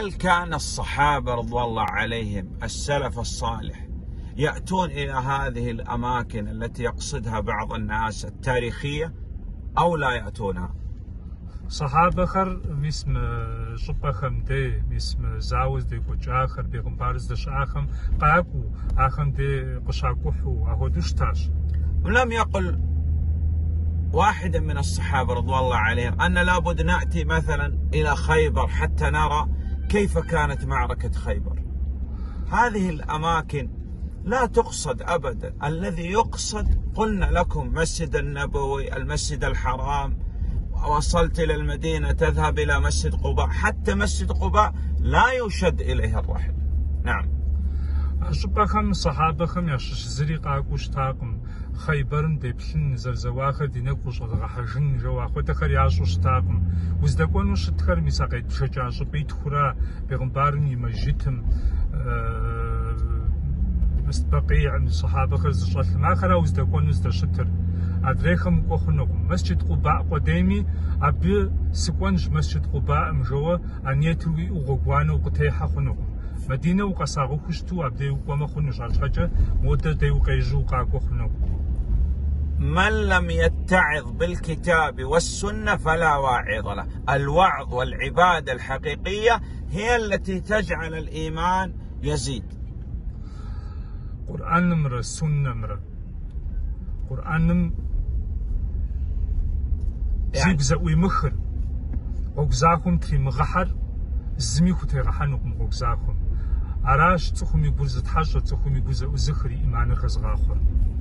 هل كان الصحابة رضوان الله عليهم السلف الصالح يأتون إلى هذه الأماكن التي يقصدها بعض الناس التاريخية أو لا يأتونها؟ صحابة خر مسم شبه خمدي مسم زاوز دي كوجاخر بيغمبارز دش آخم قاكو آخم دي قشاكوحو أهو دوشتاش. ولم يقل واحد من الصحابة رضوان الله عليهم أن لابد نأتي مثلا إلى خيبر حتى نرى كيف كانت معركة خيبر. هذه الأماكن لا تقصد أبدا، الذي يقصد قلنا لكم مسجد النبوي، المسجد الحرام، وصلت إلى المدينة تذهب إلى مسجد قباء، حتى مسجد قباء لا يشد إليه الرحل. نعم. شبه خم صحابة خم يشش زري قاكوش تاقم خيبرن ديبلن زرزواخر دينكوش غحجن جواخو تخر يعشوش تاقم وزدكونوش تخر مساقيت بشجاش بيت خورا بيغمبارن يمجتم مستبقيع من صحابة خرز الشطل ما خرا وزدكونوز دا شتر أدريخم كوخنوكم مسجد قباء قدامي أبي سكونج مسجد قباء مجوة أن يتروي أغوانو قتيحة خنوكم مدينة وقصاغو خشتو أبدي وقوما خنوش عالحاجة مودة دي وقيجو قاقو خنوكم. من لم يتعظ بالكتاب والسنة فلا واعظ له. الوعظ والعبادة الحقيقية هي التي تجعل الإيمان يزيد. قرآن نمرة سنة نمرة قرآن زيب زاوي مخر غوغزاكم تري مغحر زمي كتي غحانكم غوغزاكم عراش تخمي بوزة حاجة تخمي بوزة وزخري إيمان غزغاخر.